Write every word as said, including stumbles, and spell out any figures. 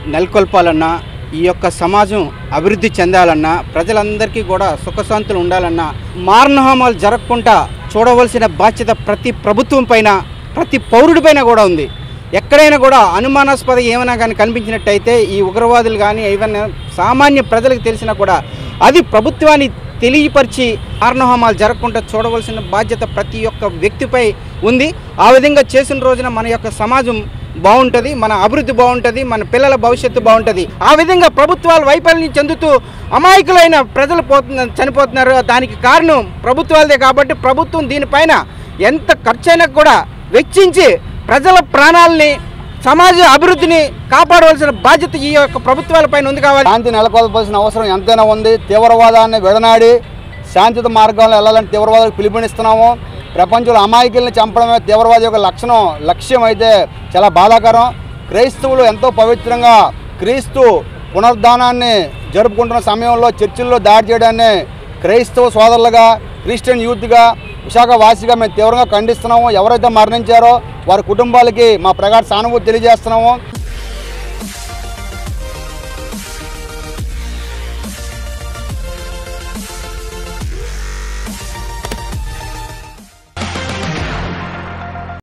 నెలకొల్పాలన్నా, ఈ యొక్క సమాజం అభివృద్ధి చెందాలన్నా, ప్రజలందరికీ కూడా సుఖశాంతులు ఉండాలన్నా మారణహోమాలు జరగకుండా చూడవలసిన బాధ్యత ప్రతి ప్రభుత్వం పైన, ప్రతి పౌరుడి పైన కూడా ఉంది. ఎక్కడైనా కూడా అనుమానాస్పద ఏమైనా కానీ కనిపించినట్టయితే ఈ ఉగ్రవాదులు కానీ ఏమైనా సామాన్య ప్రజలకు తెలిసినా కూడా అది ప్రభుత్వాన్ని తెలియపరిచి మారణహోమాలు జరగకుండా చూడవలసిన బాధ్యత ప్రతి ఒక్క వ్యక్తిపై ఉంది. ఆ విధంగా చేసిన రోజున మన యొక్క సమాజం బాగుంటుంది, మన అభివృద్ధి బాగుంటుంది, మన పిల్లల భవిష్యత్తు బాగుంటుంది. ఆ విధంగా ప్రభుత్వాలు వైఫల్యం చెందుతూ అమాయకులైన ప్రజలు పోతున్న చనిపోతున్నారు. దానికి కారణం ప్రభుత్వాలదే. కాబట్టి ప్రభుత్వం దీనిపైన ఎంత ఖర్చైనా కూడా వెచ్చించి ప్రజల ప్రాణాలని, సమాజ అభివృద్ధిని కాపాడవలసిన బాధ్యత ఈ యొక్క ప్రభుత్వాలపైన ఉంది. కావాలి శాంతి నెలకొల్పాల్సిన అవసరం ఎంతైనా ఉంది. తీవ్రవాదాన్ని విడనాడి శాంతియుత మార్గంలో వెళ్ళాలని తీవ్రవాదాలకు పిలుపునిస్తున్నాము. ప్రపంచంలో అమాయకుల్ని చంపడమే తీవ్రవాది యొక్క లక్షణం లక్ష్యం అయితే చాలా బాధాకరం. క్రైస్తవులు ఎంతో పవిత్రంగా క్రీస్తు పునరుద్ధానాన్ని జరుపుకుంటున్న సమయంలో చర్చిల్లో దాడి చేయడాన్ని క్రైస్తవ సోదరులుగా, క్రిస్టియన్ యూత్గా, విశాఖ వాసిగా మేము తీవ్రంగా ఖండిస్తున్నాము. ఎవరైతే మరణించారో వారి కుటుంబాలకి మా ప్రగాఢ సానుభూతి తెలియజేస్తున్నాము.